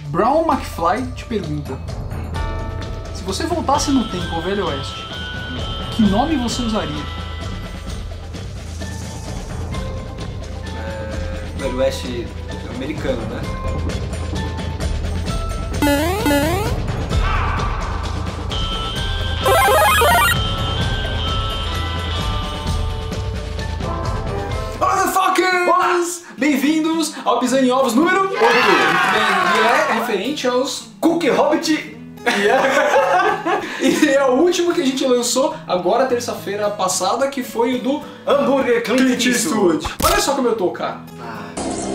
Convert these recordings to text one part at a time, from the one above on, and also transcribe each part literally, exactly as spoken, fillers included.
Brown McFly te pergunta: se você voltasse no tempo ao Velho Oeste, que nome você usaria? É, Velho Oeste americano, né? Motherfuckers! Bem-vindos ao Pisando em Ovos número oito! E é referente aos Cookie Hobbit! Yeah. E é o último que a gente lançou agora, terça-feira passada, que foi o do Hambúrguer Clint, Clint Eastwood. Eastwood. Olha só como eu tô, cara. Ah.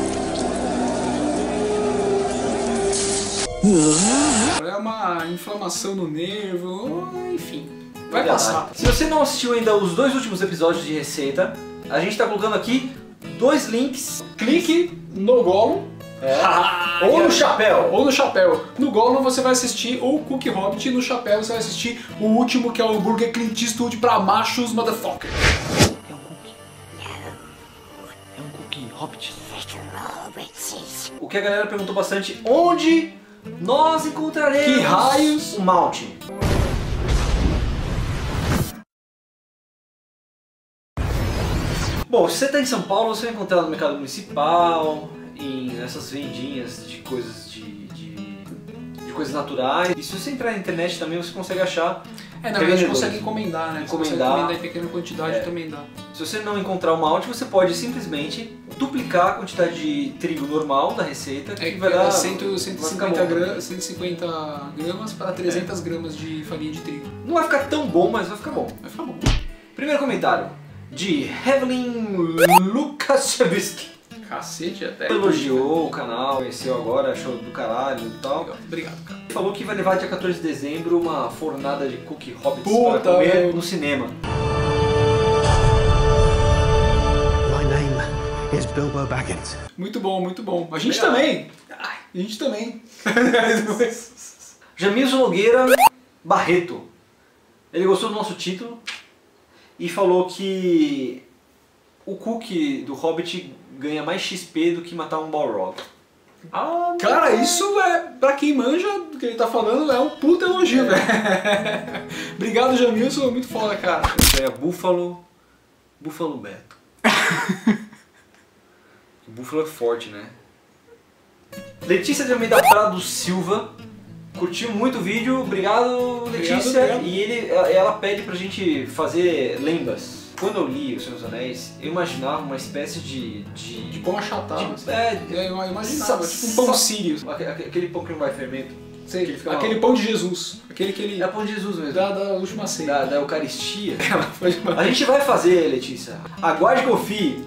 É uma inflamação no nervo, enfim. Vai Verdade. passar. Se você não assistiu ainda os dois últimos episódios de receita, a gente tá colocando aqui dois links. Clique no Gollum. É. Ou no chapéu. Ou no chapéu. No Gollum você vai assistir o Cookie Hobbit, no chapéu você vai assistir o último, que é o Hambúrguer Clint Eastwood pra machos motherfuckers. É um cookie. É um cookie Hobbit. O que a galera perguntou bastante: onde nós encontraremos Que raios o malte? Bom, se você está em São Paulo, você vai encontrar no mercado municipal, em essas vendinhas de coisas de, de, de coisas naturais. E se você entrar na internet também, você consegue achar. É, na verdade consegue encomendar, né? Encomendar. Você consegue encomendar em pequena quantidade, É. também dá. Se você não encontrar o malte, você pode simplesmente duplicar a quantidade de trigo normal da receita, que É, vai dar cento, cento e cinquenta vai ficar bom. gramas, cento e cinquenta gramas para trezentas gramas de farinha de trigo. Não vai ficar tão bom, mas vai ficar bom. Vai ficar bom. Primeiro comentário, de Evelyn Lukashevsky. Cacete, até. Elogiou o canal, conheceu agora, achou do caralho e tal. Obrigado, cara. Falou que vai levar dia quatorze de dezembro uma fornada de cookie hobbits Puta, para comer meu. no cinema. My name is Bilbo Baggins. Muito bom, muito bom. A gente Legal. também. Ai, a gente também. Jamilson Nogueira Barreto. Ele gostou do nosso título e falou que o cookie do Hobbit ganha mais X P do que matar um Balrog. Ah, Cara, isso é, pra quem manja do que ele tá falando, é um puta elogio, velho. Obrigado, Jamilson, muito foda, cara. é Búfalo, Búfalo Beto. O Búfalo é forte, né? Letícia de Almeida Prado Silva. Curtiu muito o vídeo, obrigado Letícia. Obrigado, obrigado. E ele, ela pede pra gente fazer lembas. Quando eu li O Senhor dos Anéis, eu imaginava uma espécie de... De, De pão achatado. de- é, É, eu imaginava, Sa- tipo um pão sa- sírio. aque- aque- aquele pão que não vai fermento. Sei, Aquele fica aquele mal. pão de Jesus. Aquele que ele É pão de Jesus mesmo. dá da última ceia. Da, da Eucaristia. Ela foi demais. A gente vai fazer, Letícia. Aguarde e confie.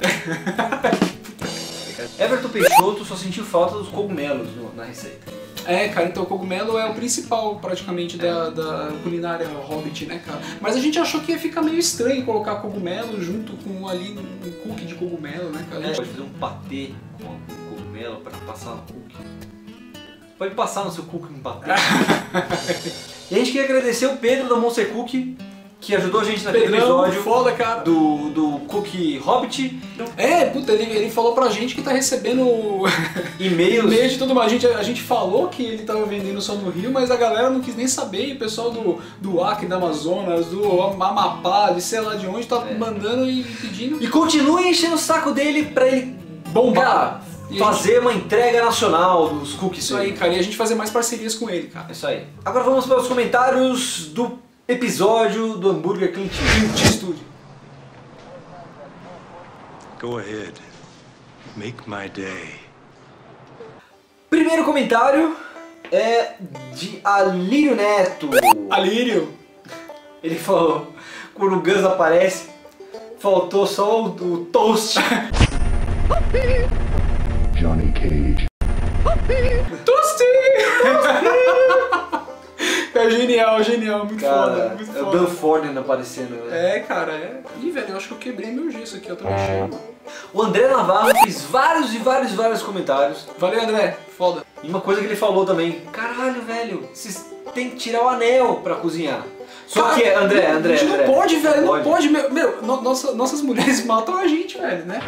Everton Peixoto só sentiu falta dos cogumelos no- na receita. É, cara, então o cogumelo é o principal, praticamente, da, da culinária Hobbit, né, cara? Mas a gente achou que ia ficar meio estranho colocar cogumelo junto com ali um cookie de cogumelo, né, cara? A É, gente- pode fazer um patê com cogumelo para passar no cookie. Pode passar no seu cookie um patê. E a gente queria agradecer o Pedro da Monster Cookie, que ajudou a gente naquele Pedrão, episódio foda, cara. do, do Cookie Hobbit. É, puta, ele, ele falou pra gente que tá recebendo E-mails. e-mail de tudo mais. A gente, a gente falou que ele tava vendendo só no Rio, mas a galera não quis nem saber. E o pessoal do, do Acre, da Amazonas, do Amapá, de sei lá de onde, tá É. mandando e pedindo. E continue enchendo o saco dele pra ele Bombar. cara, E a fazer uma entrega nacional dos cookies. Isso aí, dele. cara. E a gente fazer mais parcerias com ele, cara. É isso aí. Agora vamos para os comentários do episódio do Hambúrguer Clint Eastwood. Go ahead. Make my day. Primeiro comentário é de Alírio Neto. Alírio. Ele falou, quando o Gus aparece, faltou só o, o toast. Johnny Cage. Tosti! É genial, genial, muito foda, Cara, muito é o foda. Dan Forden aparecendo, né? É, cara, é. Ih, velho, eu acho que eu quebrei meu gesso aqui, eu tô mexendo. O André Navarro fez vários e vários e vários comentários. Valeu, André, foda. E uma coisa que ele falou também, caralho, velho, vocês tem que tirar o anel pra cozinhar. Só Cara, que, André, André, A gente André, não pode, velho, não pode. pode. Meu, meu no- nossa, nossas mulheres matam a gente, velho, né?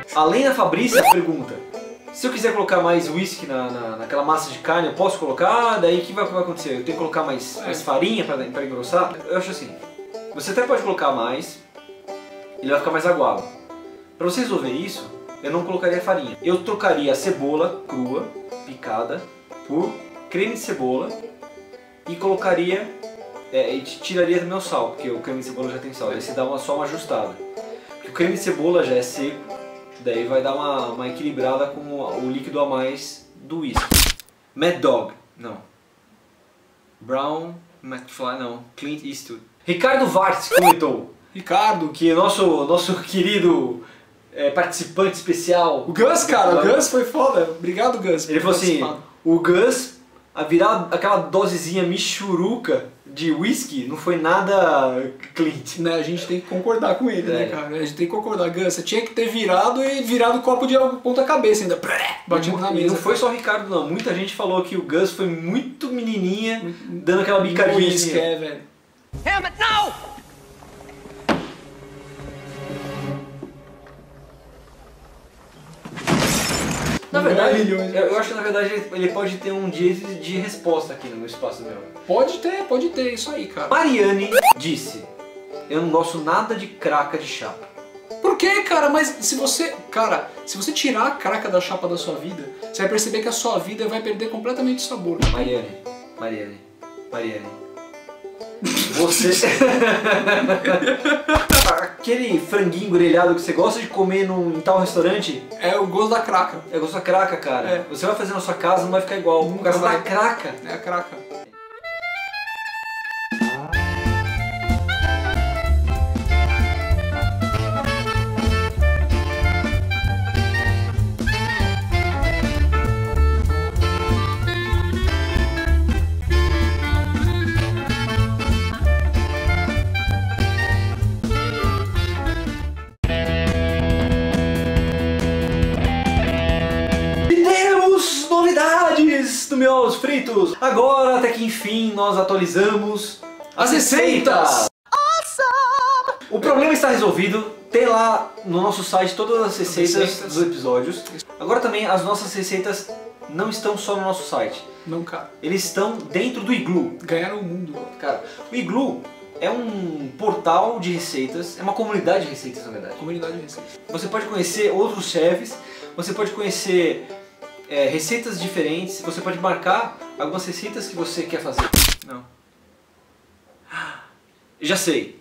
Além da Fabrícia, pergunta: se eu quiser colocar mais whisky na, na, naquela massa de carne, eu posso colocar? Daí o que vai, vai acontecer? Eu tenho que colocar mais, É. mais farinha pra, pra engrossar? Eu acho assim, você até pode colocar mais, ele vai ficar mais aguado. Pra você resolver isso, eu não colocaria farinha. Eu trocaria a cebola crua, picada, por creme de cebola e colocaria, é, e tiraria também o sal, porque o creme de cebola já tem sal, daí você dá uma, só uma ajustada. Porque o creme de cebola já é seco, daí vai dar uma, uma equilibrada com o, o líquido a mais do whisky. Mad Dog, não. Brown McFly, não. Clint Eastwood. Ricardo Vartes comentou Ricardo. que nosso, nosso querido é, participante especial... O Gus, cara, o Gus foi foda. Obrigado, Gus. Ele falou assim, o Gus, a virar aquela dosezinha michuruca de whisky, não foi nada Clint. Né, a gente tem que concordar com ele, É. né, cara? A gente tem que concordar. Gus, você tinha que ter virado e virado o copo de ponta cabeça ainda. Batendo na E mesa. não foi só o Ricardo não, muita gente falou que o Gus foi muito menininha, dando aquela bicadinha. Whisky, assim. é, velho. Damn it, no! Na verdade, Milhões. eu, eu acho que na verdade ele, ele pode ter um direito de resposta aqui no espaço meu. Pode ter, pode ter, isso aí, cara. Mariane disse: eu não gosto nada de craca de chapa. Por quê, cara? Mas se você... Cara, se você tirar a craca da chapa da sua vida, você vai perceber que a sua vida vai perder completamente o sabor. Mariane, Mariane, Mariane. Você... Aquele franguinho grelhado que você gosta de comer num, em tal restaurante, É o gosto da craca. é gosto da craca, cara. É. Você vai fazer na sua casa, não vai ficar igual. Por Nunca causa vai. da craca. É a craca. E temos novidades do Miolos Fritos! Agora, até que enfim, nós atualizamos As receitas! O problema está resolvido, tem lá no nosso site todas as receitas, receitas. dos episódios. Agora também as nossas receitas não estão só no nosso site, Não, cara. eles estão dentro do Igloo. Ganharam o mundo. Cara, o Igloo é um portal de receitas, é uma comunidade de receitas na verdade. Comunidade de receitas. Você pode conhecer outros chefes, você pode conhecer é, receitas diferentes, você pode marcar algumas receitas que você quer fazer. Não. Já sei.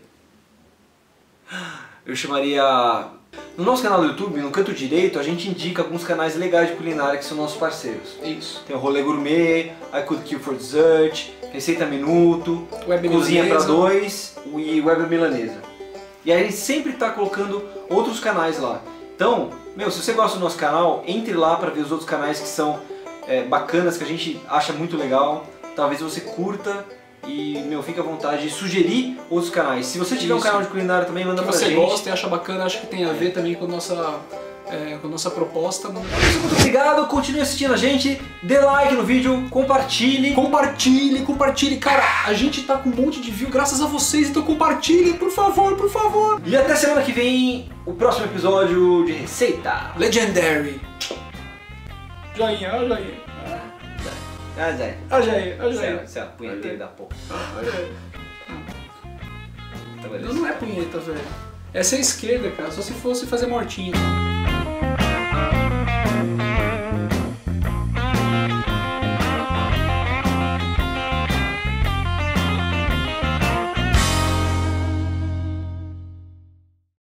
Eu chamaria... No nosso canal do YouTube, no canto direito, a gente indica alguns canais legais de culinária que são nossos parceiros. Isso. Tem o Rolê Gourmet, I Could Kill for Dessert, Receita Minuto, Web Cozinha pra Milanesa. Dois e Web Milanesa. E aí a gente sempre está colocando outros canais lá. Então, meu, se você gosta do nosso canal, entre lá para ver os outros canais que são é, bacanas, que a gente acha muito legal. Talvez você curta e, meu, fique à vontade de sugerir outros canais. Se você tiver um Isso. canal de culinária também, manda Que pra você gente. gosta e acha bacana, acha que tem a ver também com a nossa, é, com a nossa proposta. Manda pra gente. Muito obrigado, continue assistindo a gente, dê like no vídeo, compartilhe. Compartilhe, compartilhe. Cara, a gente tá com um monte de view graças a vocês, então compartilhe, por favor, por favor. E até semana que vem, o próximo episódio de Receita. Legendary. Joinha, ó joinha. Ah, Zé. Ó joinha, ó joinha. Você é a punheteira da porra. Ó joinha. Tá Não, beleza. não é punheta, velho. Essa é a esquerda, cara, só se fosse fazer mortinho.